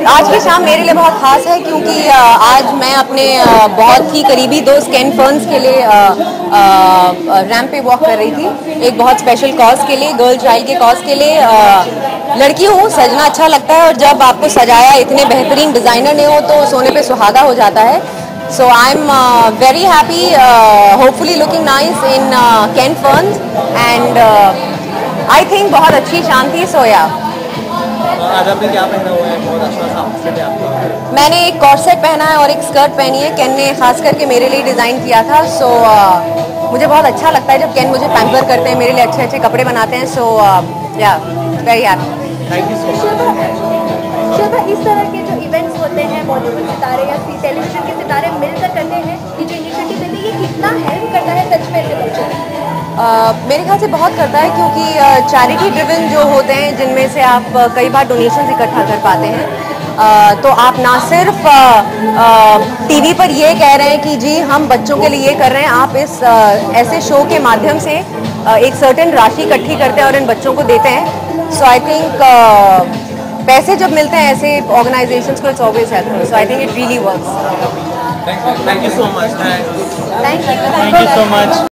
आज की शाम मेरे लिए बहुत ख़ास है क्योंकि आज मैं अपने बहुत ही करीबी दोस्त केन फर्न्स के लिए रैंप पे वॉक कर रही थी, एक बहुत स्पेशल कॉज के लिए, गर्ल चाइल्ड के कॉज के लिए। लड़की हूँ, सजना अच्छा लगता है और जब आपको सजाया इतने बेहतरीन डिज़ाइनर ने हो तो सोने पे सुहागा हो जाता है। So I'm very happy, hopefully looking nice in Ken Ferns and I think बहुत अच्छी शाम थी। So yeah. आज आपने क्या पहना हुआ है? बहुत अच्छा सा आउटफिट है आपका। मैंने एक कॉर्सेट पहना है और एक स्कर्ट पहनी है। केन ने खास करके मेरे लिए डिज़ाइन किया था। सो मुझे बहुत अच्छा लगता है जब केन मुझे पैम्पर करते हैं, मेरे लिए अच्छे अच्छे कपड़े बनाते हैं। So yeah very happy. Thank you so much. Shilpa, इस तरह के जो इवेंट्स होते हैं बॉलीवुड सितारे या टेलीविजन के सितारे मिलकर करते हैं, ये जो इनिशिएटिव लेते हैं, ये कितना हेल्प करता है सच में ऐसे बच्चों को? मेरे ख्याल से बहुत करता है क्योंकि चैरिटी ड्रिवन जो होते हैं जिनमें से आप कई बार डोनेशंस इकट्ठा कर पाते हैं, तो आप ना सिर्फ टीवी पर ये कह रहे हैं कि जी हम बच्चों के लिए ये कर रहे हैं, आप इस ऐसे शो के माध्यम से एक सर्टेन राशि इकट्ठी करते हैं और इन बच्चों को देते हैं। सो आई थिंक पैसे जब मिलते हैं ऐसे ऑर्गेनाइजेशंस को, it's always helpful. So I think it really works. Thank you so much. Thank you so much.